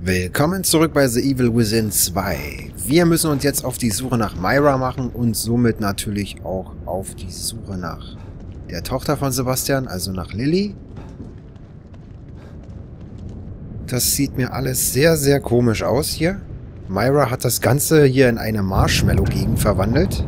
Willkommen zurück bei The Evil Within 2. Wir müssen uns jetzt auf die Suche nach Myra machen und somit natürlich auch auf die Suche nach der Tochter von Sebastian, also nach Lilly. Das sieht mir alles sehr, sehr komisch aus hier. Myra hat das Ganze hier in eine Marshmallow-Gegend verwandelt.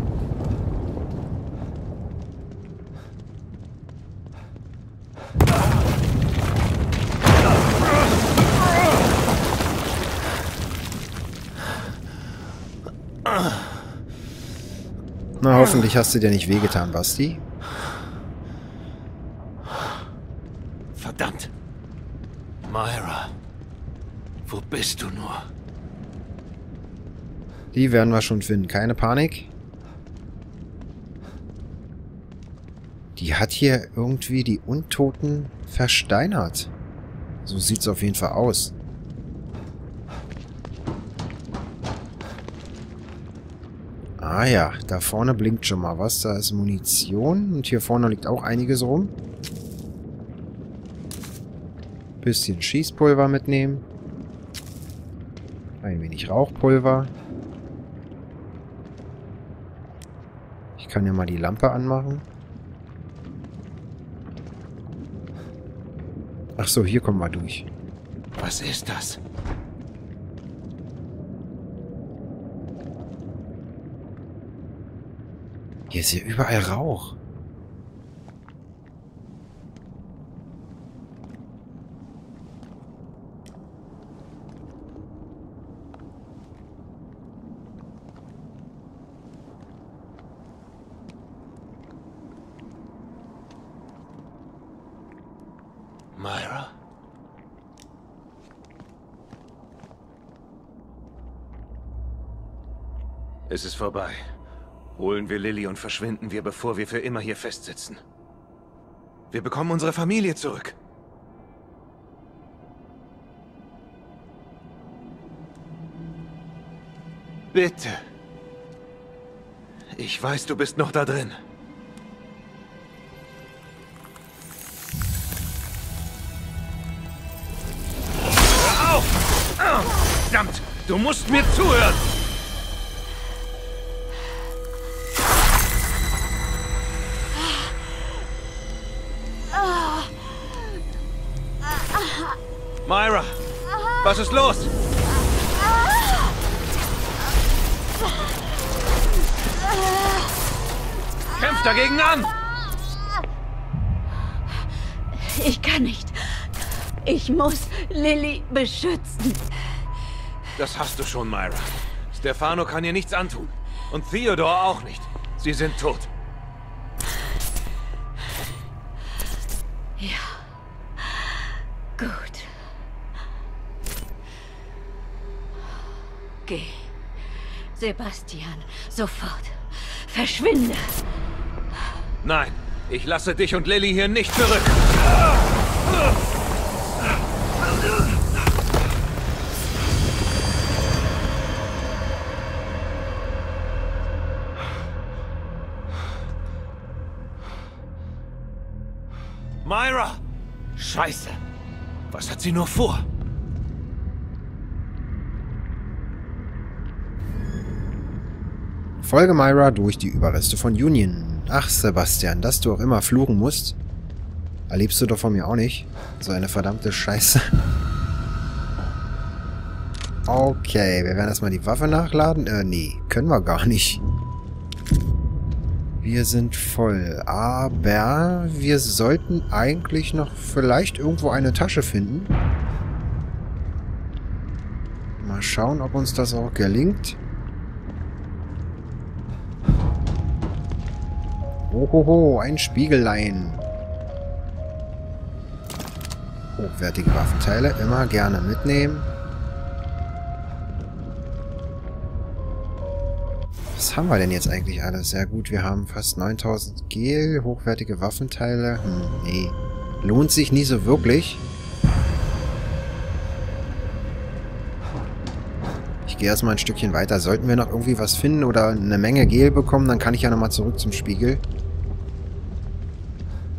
Na, hoffentlich hast du dir nicht wehgetan, Basti. Verdammt! Myra, wo bist du nur? Die werden wir schon finden, keine Panik. Die hat hier irgendwie die Untoten versteinert. So sieht es auf jeden Fall aus. Ah ja, da vorne blinkt schon mal was. Da ist Munition und hier vorne liegt auch einiges rum. Bisschen Schießpulver mitnehmen. Ein wenig Rauchpulver. Ich kann ja mal die Lampe anmachen. Ach so, hier kommen wir durch. Was ist das? Hier ist ja überall Rauch. Myra? Es ist vorbei. Holen wir Lilly und verschwinden wir, bevor wir für immer hier festsitzen. Wir bekommen unsere Familie zurück. Bitte. Ich weiß, du bist noch da drin. Hör auf! Verdammt! Du musst mir zuhören! Myra, was ist los? Kämpf dagegen an! Ich kann nicht. Ich muss Lilly beschützen. Das hast du schon, Myra. Stefano kann ihr nichts antun. Und Theodore auch nicht. Sie sind tot. Ja. Gut. Geh. Sebastian, sofort. Verschwinde. Nein, ich lasse dich und Lilly hier nicht zurück. Myra! Scheiße! Was hat sie nur vor? Folge Myra durch die Überreste von Union. Ach, Sebastian, dass du auch immer fluchen musst. Erlebst du doch von mir auch nicht. So eine verdammte Scheiße. Okay, wir werden erstmal die Waffe nachladen. Nee, können wir gar nicht. Wir sind voll. Aber wir sollten eigentlich noch vielleicht irgendwo eine Tasche finden. Mal schauen, ob uns das auch gelingt. Ohoho, ein Spiegelein. Hochwertige Waffenteile immer gerne mitnehmen. Was haben wir denn jetzt eigentlich alles? Sehr gut, wir haben fast 9000 Gel, hochwertige Waffenteile. Nee, lohnt sich nie so wirklich. Ich gehe erstmal ein Stückchen weiter. Sollten wir noch irgendwie was finden oder eine Menge Gel bekommen, dann kann ich ja nochmal zurück zum Spiegel.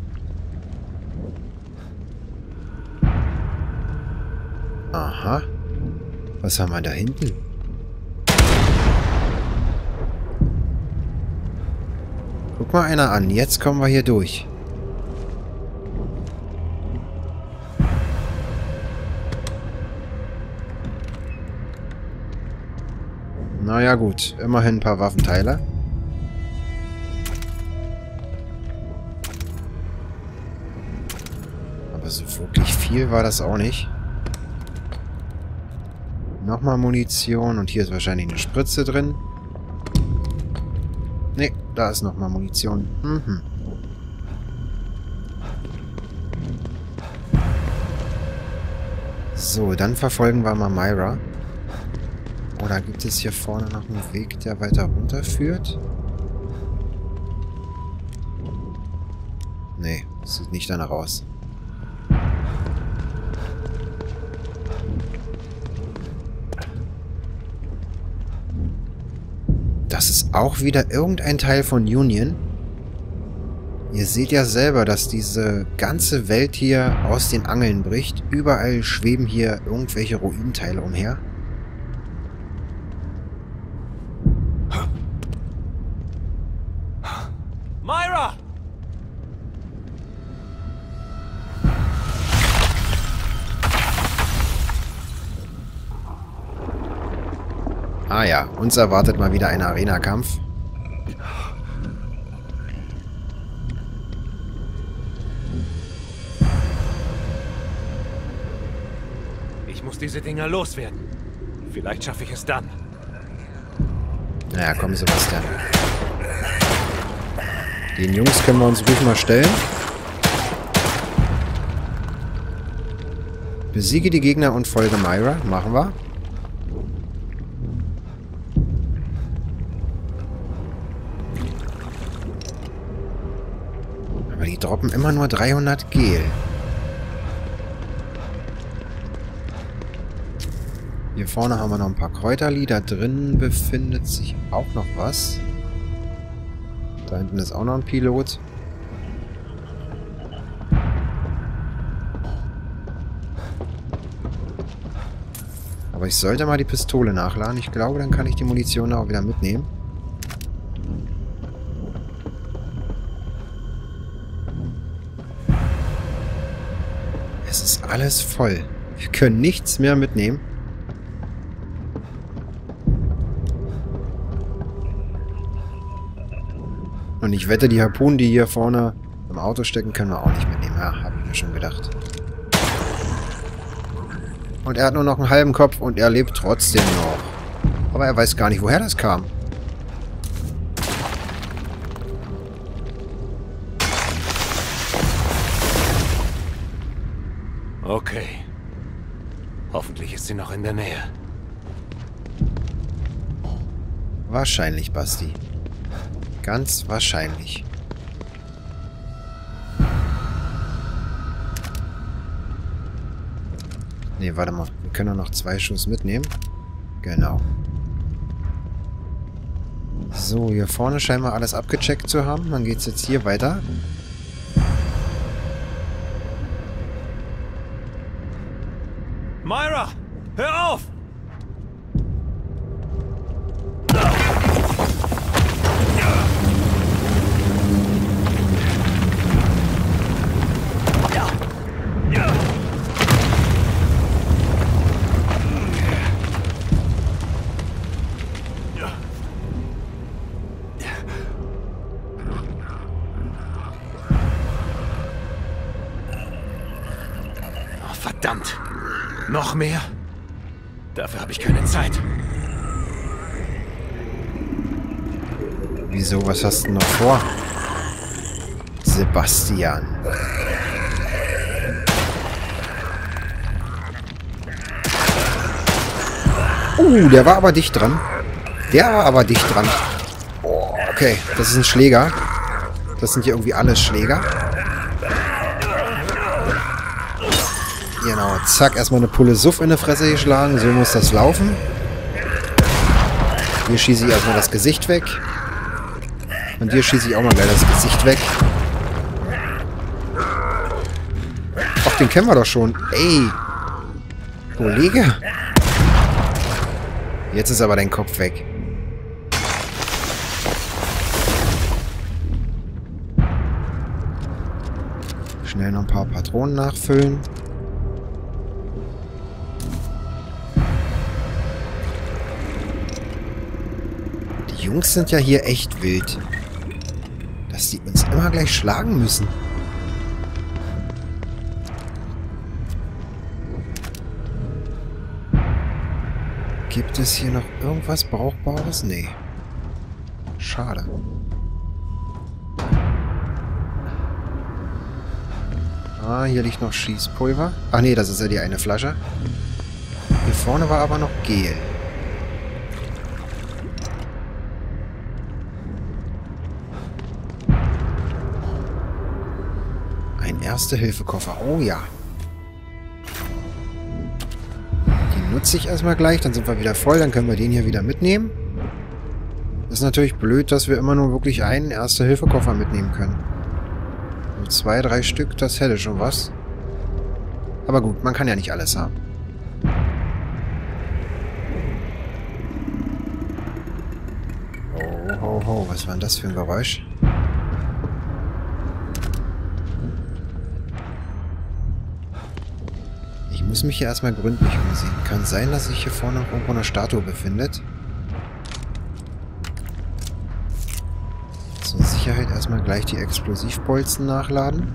Aha. Was haben wir da hinten? Guck mal einer an. Jetzt kommen wir hier durch. Naja gut. Immerhin ein paar Waffenteile. Aber so wirklich viel war das auch nicht. Nochmal Munition. Und hier ist wahrscheinlich eine Spritze drin. Ne, da ist nochmal Munition. Mhm. So, dann verfolgen wir mal Myra. Oder gibt es hier vorne noch einen Weg, der weiter runter führt? Nee, sieht nicht danach aus. Das ist auch wieder irgendein Teil von Union. Ihr seht ja selber, dass diese ganze Welt hier aus den Angeln bricht. Überall schweben hier irgendwelche Ruinenteile umher. Myra! Ah ja, uns erwartet mal wieder ein Arena-Kampf. Ich muss diese Dinger loswerden. Vielleicht schaffe ich es dann. Naja, komm Sebastian. Den Jungs können wir uns ruhig mal stellen. Besiege die Gegner und folge Myra. Machen wir. Aber die droppen immer nur 300 Gel. Hier vorne haben wir noch ein paar Kräuterli. Da drin befindet sich auch noch was. Da hinten ist auch noch ein Pilot. Aber ich sollte mal die Pistole nachladen. Ich glaube, dann kann ich die Munition auch wieder mitnehmen. Es ist alles voll. Wir können nichts mehr mitnehmen. Und ich wette, die Harpunen, die hier vorne im Auto stecken, können wir auch nicht mitnehmen. Ja, habe ich mir schon gedacht. Und er hat nur noch einen halben Kopf und er lebt trotzdem noch. Aber er weiß gar nicht, woher das kam. Okay. Hoffentlich ist sie noch in der Nähe. Wahrscheinlich, Basti. Ganz wahrscheinlich. Ne, warte mal. Wir können noch 2 Schuss mitnehmen. Genau. So, hier vorne scheinen wir alles abgecheckt zu haben. Dann geht es jetzt hier weiter. Myra! Hör auf! Verdammt! Noch mehr? Dafür habe ich keine Zeit. Wieso? Was hast du noch vor? Sebastian. Der war aber dicht dran. Der war aber dicht dran. Oh, okay, das ist ein Schläger. Das sind hier irgendwie alles Schläger. Genau, zack, erstmal eine Pulle Suff in die Fresse geschlagen. So muss das laufen. Hier schieße ich erstmal das Gesicht weg. Und hier schieße ich auch mal gleich das Gesicht weg. Ach, den kennen wir doch schon. Ey. Kollege. Jetzt ist aber dein Kopf weg. Schnell noch ein paar Patronen nachfüllen. Die Jungs sind ja hier echt wild. Dass die uns immer gleich schlagen müssen. Gibt es hier noch irgendwas Brauchbares? Nee. Schade. Ah, hier liegt noch Schießpulver. Ach nee, das ist ja die eine Flasche. Hier vorne war aber noch Gel. Ein Erste-Hilfe-Koffer. Oh ja. Den nutze ich erstmal gleich, dann sind wir wieder voll, dann können wir den hier wieder mitnehmen. Ist natürlich blöd, dass wir immer nur wirklich einen Erste-Hilfe-Koffer mitnehmen können. 2, 3 Stück, das hätte schon was. Aber gut, man kann ja nicht alles haben. Oh, ho, ho, was war denn das für ein Geräusch? Ich muss mich hier erstmal gründlich umsehen. Kann sein, dass sich hier vorne noch irgendwo eine Statue befindet. Zur Sicherheit erstmal gleich die Explosivbolzen nachladen.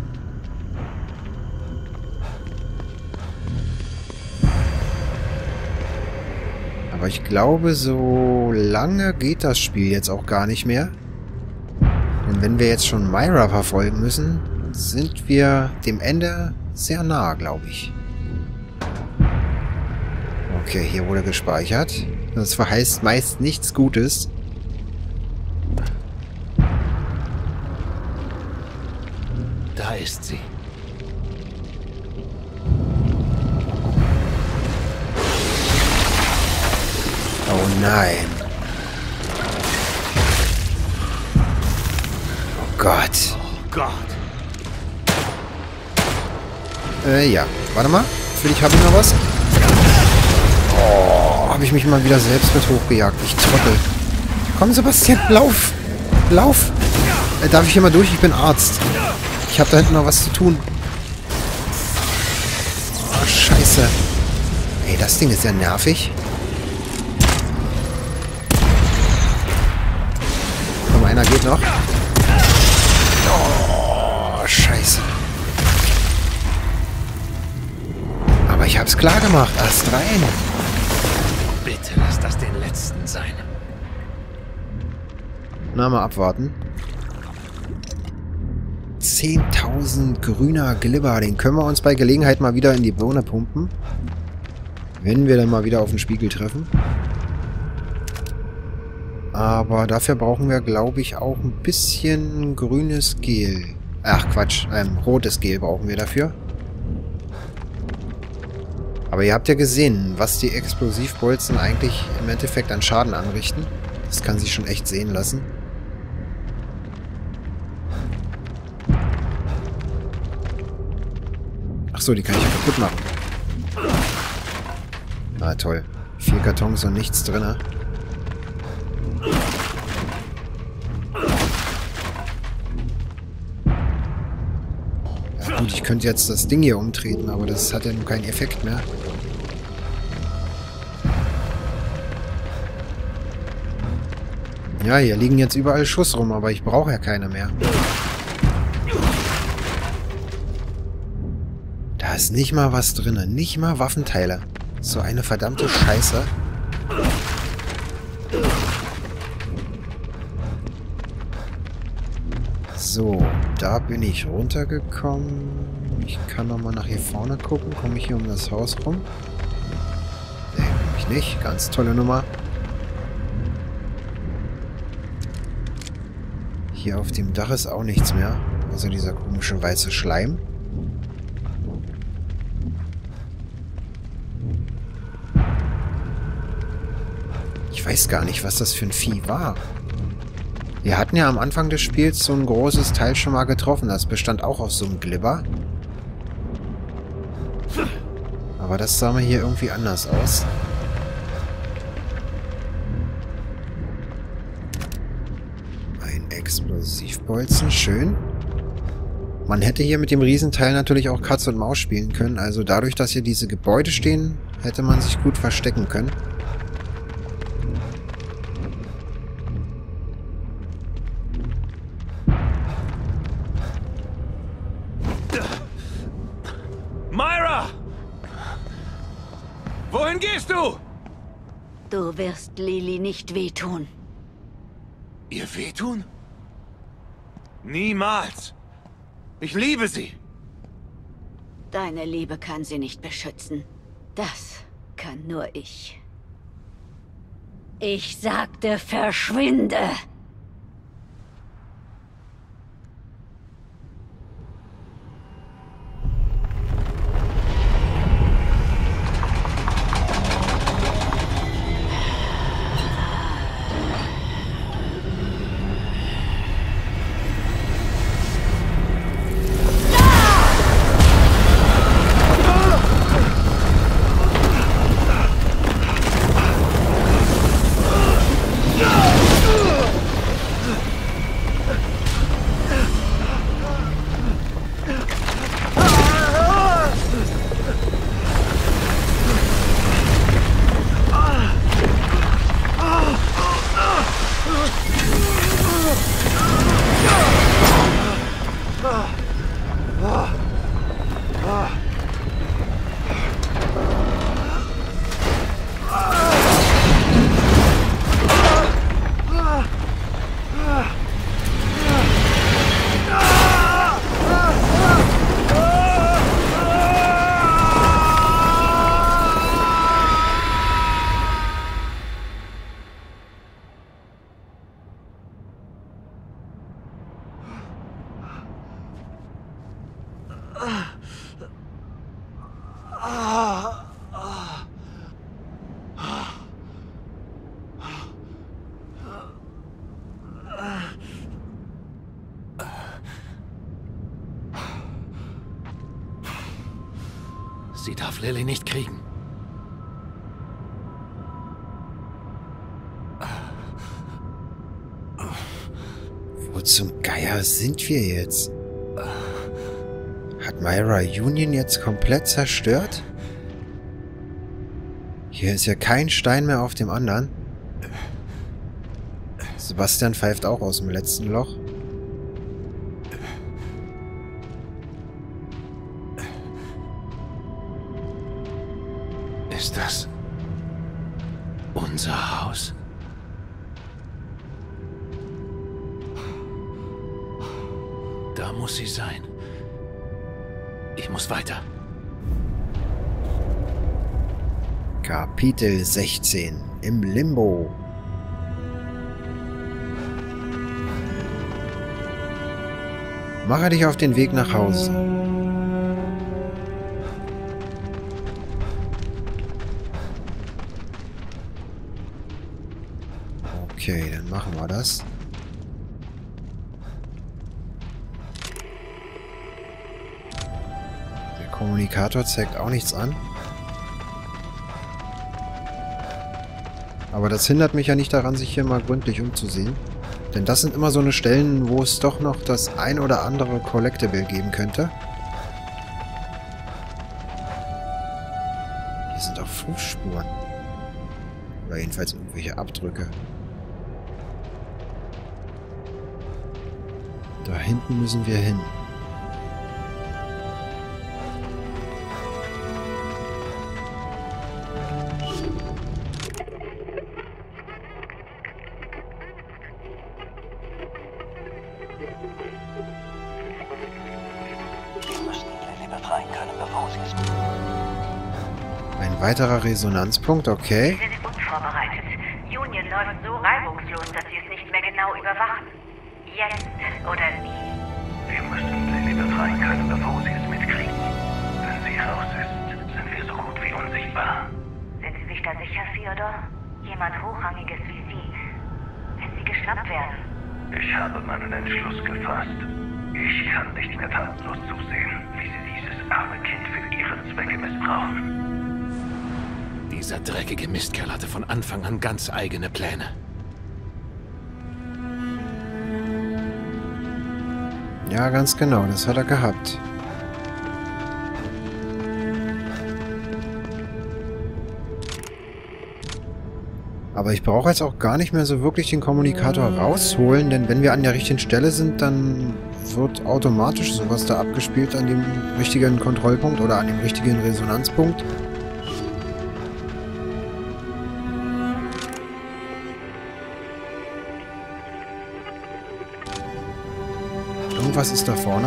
Aber ich glaube, so lange geht das Spiel jetzt auch gar nicht mehr. Denn wenn wir jetzt schon Myra verfolgen müssen, sind wir dem Ende sehr nah, glaube ich. Okay, hier wurde gespeichert. Das verheißt meist nichts Gutes. Da ist sie. Oh nein. Oh Gott. Oh Gott. Ja. Warte mal. Vielleicht habe ich noch was. Oh, habe ich mich mal wieder selbst mit hochgejagt. Ich Trottel. Komm, Sebastian, lauf. Lauf. Darf ich hier mal durch? Ich bin Arzt. Ich habe da hinten noch was zu tun. Oh, scheiße. Ey, das Ding ist ja nervig. Komm, einer geht noch. Oh, scheiße. Aber ich hab's klar gemacht. Erst rein. Bitte lass das den letzten sein. Na, mal abwarten. 10.000 grüner Glibber. Den können wir uns bei Gelegenheit mal wieder in die Birne pumpen. Wenn wir dann mal wieder auf den Spiegel treffen. Aber dafür brauchen wir, glaube ich, auch ein bisschen grünes Gel. Ach, Quatsch. Rotes Gel brauchen wir dafür. Aber ihr habt ja gesehen, was die Explosivbolzen eigentlich im Endeffekt an Schaden anrichten. Das kann sich schon echt sehen lassen. Achso, die kann ich ja kaputt machen. Ah, toll. 4 Kartons und nichts drin. Ja gut, ich könnte jetzt das Ding hier umtreten, aber das hat ja nun keinen Effekt mehr. Ja, hier liegen jetzt überall Schuss rum, aber ich brauche ja keine mehr. Da ist nicht mal was drin, nicht mal Waffenteile. So eine verdammte Scheiße. So, da bin ich runtergekommen. Ich kann nochmal nach hier vorne gucken. Komme ich hier um das Haus rum? Ne, komme ich nicht. Ganz tolle Nummer. Hier auf dem Dach ist auch nichts mehr. Also dieser komische weiße Schleim. Ich weiß gar nicht, was das für ein Vieh war. Wir hatten ja am Anfang des Spiels so ein großes Teil schon mal getroffen. Das bestand auch aus so einem Glibber. Aber das sah mir hier irgendwie anders aus. Explosivbolzen, schön. Man hätte hier mit dem Riesenteil natürlich auch Katz und Maus spielen können. Also dadurch, dass hier diese Gebäude stehen, hätte man sich gut verstecken können. Myra! Wohin gehst du? Du wirst Lily nicht wehtun. Ihr wehtun? Niemals! Ich liebe sie! Deine Liebe kann sie nicht beschützen. Das kann nur ich. Ich sagte, verschwinde! Sie darf Lily nicht kriegen. Wo zum Geier sind wir jetzt? Hat Myra Union jetzt komplett zerstört? Hier ist ja kein Stein mehr auf dem anderen. Sebastian pfeift auch aus dem letzten Loch. Ist das unser Haus? Da muss sie sein. Ich muss weiter. Kapitel 16 im Limbo. Mache dich auf den Weg nach Hause. Okay, dann machen wir das. Der Kommunikator zeigt auch nichts an. Aber das hindert mich ja nicht daran, sich hier mal gründlich umzusehen. Denn das sind immer so eine Stellen, wo es doch noch das ein oder andere Collectible geben könnte. Hier sind auch Fußspuren. Oder jedenfalls irgendwelche Abdrücke. Da hinten müssen wir hin. Ein weiterer Resonanzpunkt, okay. Sie sind unvorbereitet. Union läuft so reibungslos, dass sie es nicht mehr genau überwachen. Jetzt oder nie. Wir müssen Lily befreien können, bevor sie es mitkriegen. Wenn sie raus ist, sind wir so gut wie unsichtbar. Sind Sie sich da sicher, Theodor? Jemand Hochrangiges wie Sie. Wenn Sie geschnappt werden. Ich habe meinen Entschluss gefasst. Ich kann nicht mehr tatenlos zusehen, wie sie dieses arme Kind für ihre Zwecke missbrauchen. Dieser dreckige Mistkerl hatte von Anfang an ganz eigene Pläne. Ja, ganz genau. Das hat er gehabt. Aber ich brauche jetzt auch gar nicht mehr so wirklich den Kommunikator rausholen, denn wenn wir an der richtigen Stelle sind, dann wird automatisch sowas da abgespielt an dem richtigen Kontrollpunkt oder an dem richtigen Resonanzpunkt. Irgendwas ist da vorne.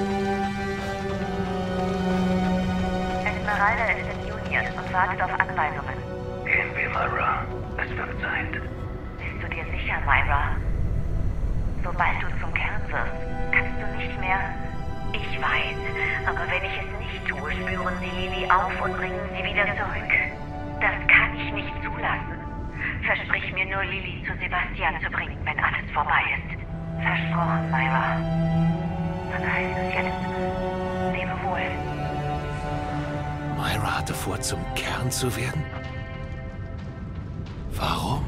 Esmeralda ist in Union und wartet auf Anweisungen. Gehen wir, Myra. Es wird Zeit. Bist du dir sicher, Myra? Sobald du zum Kern wirst, kannst du nicht mehr... Ich weiß, aber wenn ich es nicht tue, spüren sie Lily auf und bringen sie wieder zurück. Das kann ich nicht zulassen. Versprich mir nur, Lily zu Sebastian zu bringen, wenn alles vorbei ist. Versprochen, Myra. Was heißt es jetzt? Lebe wohl. Myra hatte vor, zum Kern zu werden? Warum?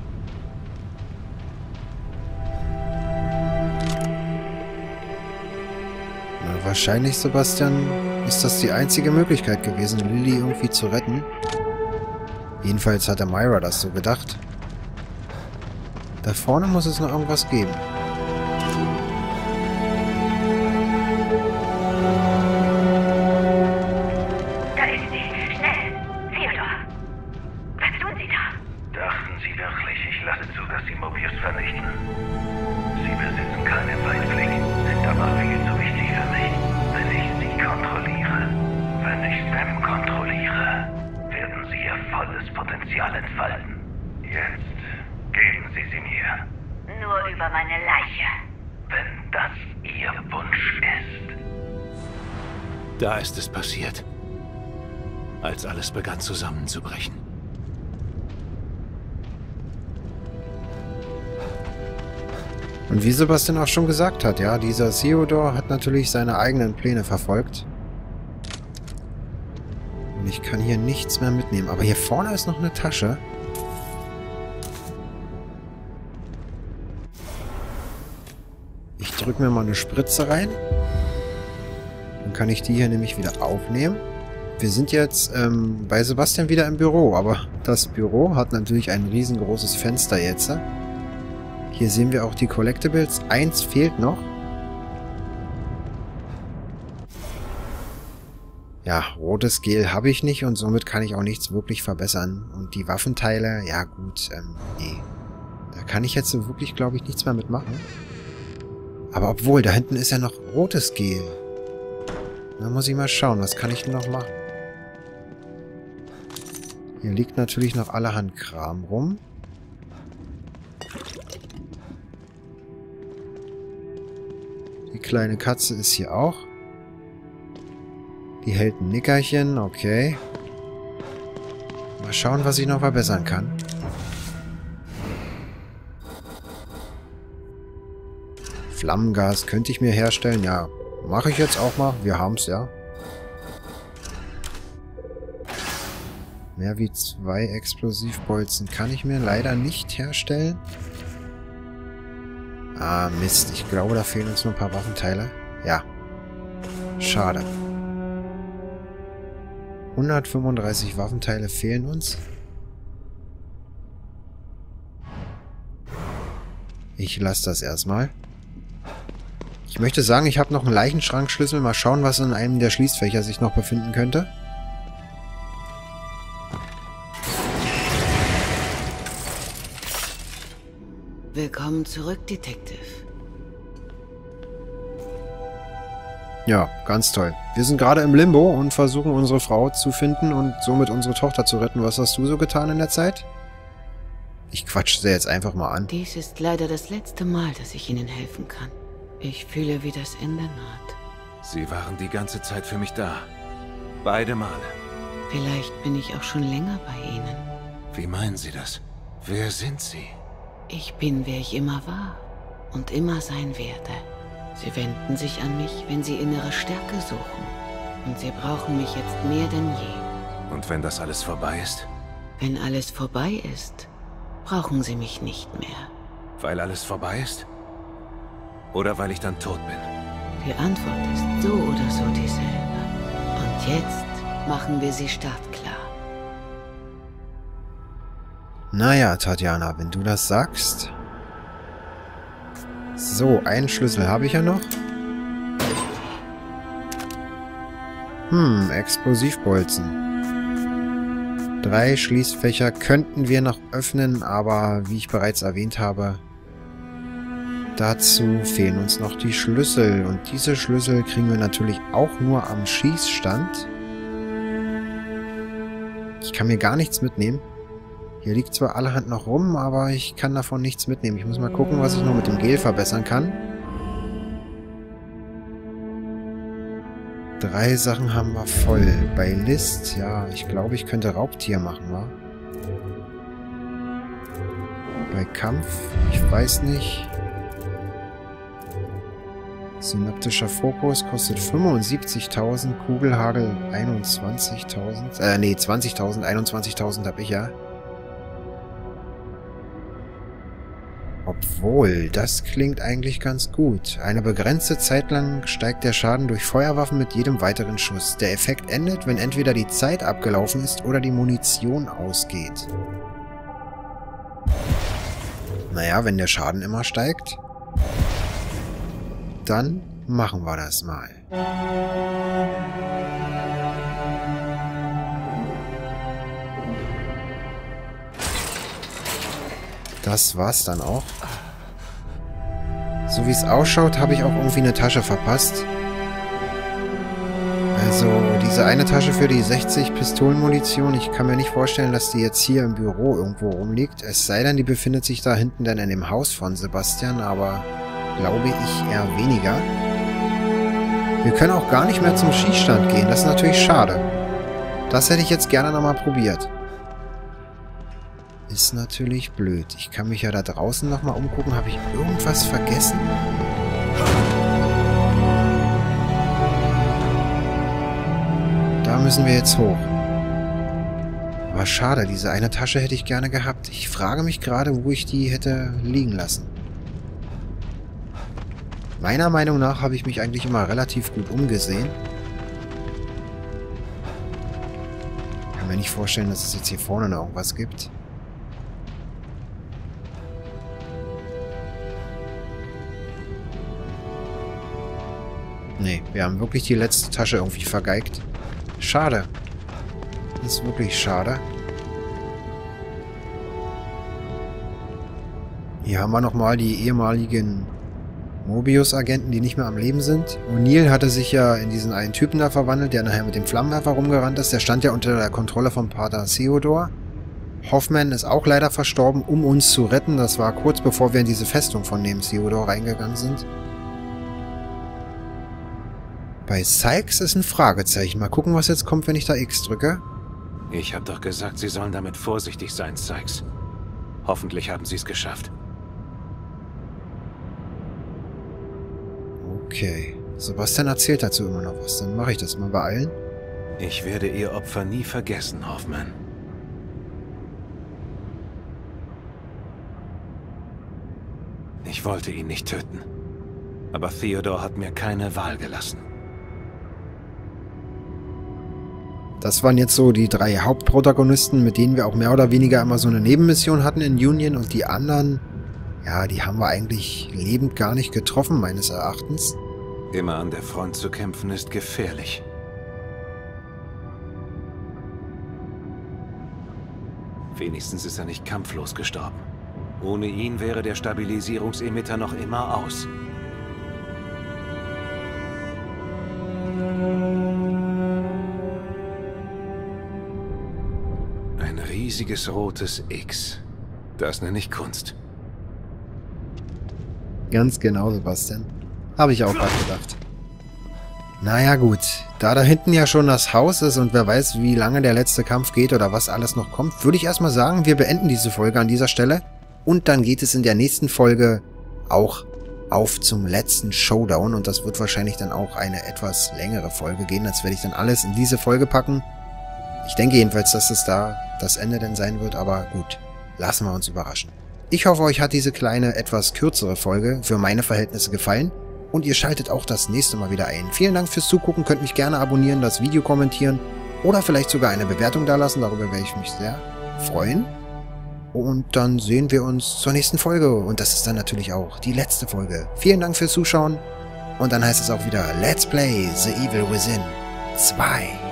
Na, wahrscheinlich, Sebastian, ist das die einzige Möglichkeit gewesen, Lily irgendwie zu retten. Jedenfalls hat der Myra das so gedacht. Da vorne muss es noch irgendwas geben. Da ist sie. Schnell. Theodor. Was tun Sie da? Dachten Sie wirklich, ich lasse zu, dass Sie Mobius vernichten? Sie besitzen keinen Weitblick, sind aber viel zu wichtig für mich. Wenn ich Sie kontrolliere, wenn ich Sam kontrolliere, werden Sie Ihr volles Potenzial entfalten. Jetzt geben Sie sie mir, Nur über meine Leiche. wenn das Ihr Wunsch ist. Da ist es passiert. Als alles begann zusammenzubrechen. Und wie Sebastian auch schon gesagt hat, ja, dieser Theodor hat natürlich seine eigenen Pläne verfolgt. Und ich kann hier nichts mehr mitnehmen. Aber hier vorne ist noch eine Tasche. Ich drücke mir mal eine Spritze rein. Dann kann ich die hier nämlich wieder aufnehmen. Wir sind jetzt bei Sebastian wieder im Büro, aber das Büro hat natürlich ein riesengroßes Fenster jetzt. Hier sehen wir auch die Collectibles. Eins fehlt noch. Ja, rotes Gel habe ich nicht und somit kann ich auch nichts wirklich verbessern. Und die Waffenteile, ja gut, nee. Da kann ich jetzt so wirklich, glaube ich, nichts mehr mitmachen. Aber obwohl, da hinten ist ja noch rotes Gel. Da muss ich mal schauen, was kann ich denn noch machen? Hier liegt natürlich noch allerhand Kram rum. Die kleine Katze ist hier auch. Die hält ein Nickerchen, okay. Mal schauen, was ich noch verbessern kann. Flammengas könnte ich mir herstellen, ja. Mache ich jetzt auch mal. Wir haben es, ja. Mehr wie 2 Explosivbolzen kann ich mir leider nicht herstellen. Ah, Mist. Ich glaube, da fehlen uns nur ein paar Waffenteile. Ja. Schade. 135 Waffenteile fehlen uns. Ich lasse das erstmal. Ich möchte sagen, ich habe noch einen Leichenschrankschlüssel. Mal schauen, was in einem der Schließfächer sich noch befinden könnte. Willkommen zurück, Detective. Ja, ganz toll. Wir sind gerade im Limbo und versuchen unsere Frau zu finden und somit unsere Tochter zu retten. Was hast du so getan in der Zeit? Ich quatsche sie jetzt einfach mal an. Dies ist leider das letzte Mal, dass ich Ihnen helfen kann. Ich fühle, wie das Ende naht. Sie waren die ganze Zeit für mich da. Beide Male. Vielleicht bin ich auch schon länger bei Ihnen. Wie meinen Sie das? Wer sind Sie? Ich bin, wer ich immer war und immer sein werde. Sie wenden sich an mich, wenn sie innere Stärke suchen. Und sie brauchen mich jetzt mehr denn je. Und wenn das alles vorbei ist? Wenn alles vorbei ist, brauchen sie mich nicht mehr. Weil alles vorbei ist? Oder weil ich dann tot bin? Die Antwort ist so oder so dieselbe. Und jetzt machen wir sie startklar. Naja, Tatjana, wenn du das sagst. So, einen Schlüssel habe ich ja noch. Explosivbolzen. 3 Schließfächer könnten wir noch öffnen, aber wie ich bereits erwähnt habe, dazu fehlen uns noch die Schlüssel. Und diese Schlüssel kriegen wir natürlich auch nur am Schießstand. Ich kann mir gar nichts mitnehmen. Hier liegt zwar allerhand noch rum, aber ich kann davon nichts mitnehmen. Ich muss mal gucken, was ich noch mit dem Gel verbessern kann. 3 Sachen haben wir voll. Bei List, ja, ich glaube, ich könnte Raubtier machen, wa? Bei Kampf, ich weiß nicht. Synaptischer Fokus kostet 75.000, Kugelhagel 21.000. Nee, 20.000, 21.000 habe ich ja. Obwohl, das klingt eigentlich ganz gut. Eine begrenzte Zeit lang steigt der Schaden durch Feuerwaffen mit jedem weiteren Schuss. Der Effekt endet, wenn entweder die Zeit abgelaufen ist oder die Munition ausgeht. Naja, wenn der Schaden immer steigt, dann machen wir das mal. Das war's dann auch. So wie es ausschaut, habe ich auch irgendwie eine Tasche verpasst. Also diese eine Tasche für die 60 Pistolenmunition, ich kann mir nicht vorstellen, dass die jetzt hier im Büro irgendwo rumliegt. Es sei denn, die befindet sich da hinten dann in dem Haus von Sebastian, aber glaube ich eher weniger. Wir können auch gar nicht mehr zum Schießstand gehen, das ist natürlich schade. Das hätte ich jetzt gerne nochmal probiert. Ist natürlich blöd. Ich kann mich ja da draußen nochmal umgucken. Habe ich irgendwas vergessen? Da müssen wir jetzt hoch. Aber schade, diese eine Tasche hätte ich gerne gehabt. Ich frage mich gerade, wo ich die hätte liegen lassen. Meiner Meinung nach habe ich mich eigentlich immer relativ gut umgesehen. Ich kann mir nicht vorstellen, dass es jetzt hier vorne noch irgendwas gibt. Nee, wir haben wirklich die letzte Tasche irgendwie vergeigt. Schade. Das ist wirklich schade. Hier haben wir nochmal die ehemaligen Mobius-Agenten, die nicht mehr am Leben sind. O'Neill hatte sich ja in diesen einen Typen da verwandelt, der nachher mit dem Flammenwerfer rumgerannt ist. Der stand ja unter der Kontrolle von Pater Theodor. Hoffman ist auch leider verstorben, um uns zu retten. Das war kurz bevor wir in diese Festung von dem Theodor reingegangen sind. Bei Sykes ist ein Fragezeichen. Mal gucken, was jetzt kommt, wenn ich da X drücke. Ich habe doch gesagt, Sie sollen damit vorsichtig sein, Sykes. Hoffentlich haben Sie es geschafft. Okay. Sebastian erzählt dazu immer noch was. Dann mache ich das mal beeilen. Ich werde Ihr Opfer nie vergessen, Hoffman. Ich wollte ihn nicht töten. Aber Theodor hat mir keine Wahl gelassen. Das waren jetzt so die 3 Hauptprotagonisten, mit denen wir auch mehr oder weniger immer so eine Nebenmission hatten in Union. Und die anderen, ja, die haben wir eigentlich lebend gar nicht getroffen, meines Erachtens. Immer an der Front zu kämpfen ist gefährlich. Wenigstens ist er nicht kampflos gestorben. Ohne ihn wäre der Stabilisierungsemitter noch immer aus. Ein riesiges rotes X. Das nenne ich Kunst. Ganz genau, Sebastian. Habe ich auch gerade gedacht. Naja gut, da hinten ja schon das Haus ist und wer weiß, wie lange der letzte Kampf geht oder was alles noch kommt, würde ich erstmal sagen, wir beenden diese Folge an dieser Stelle. Und dann geht es in der nächsten Folge auch auf zum letzten Showdown. Und das wird wahrscheinlich dann auch eine etwas längere Folge gehen. Das werde ich dann alles in diese Folge packen. Ich denke jedenfalls, dass es da das Ende dann sein wird. Aber gut, lassen wir uns überraschen. Ich hoffe, euch hat diese kleine, etwas kürzere Folge für meine Verhältnisse gefallen. und ihr schaltet auch das nächste Mal wieder ein. Vielen Dank fürs Zugucken, könnt mich gerne abonnieren, das Video kommentieren oder vielleicht sogar eine Bewertung dalassen, darüber werde ich mich sehr freuen. Und dann sehen wir uns zur nächsten Folge und das ist dann natürlich auch die letzte Folge. Vielen Dank fürs Zuschauen und dann heißt es auch wieder Let's Play The Evil Within 2.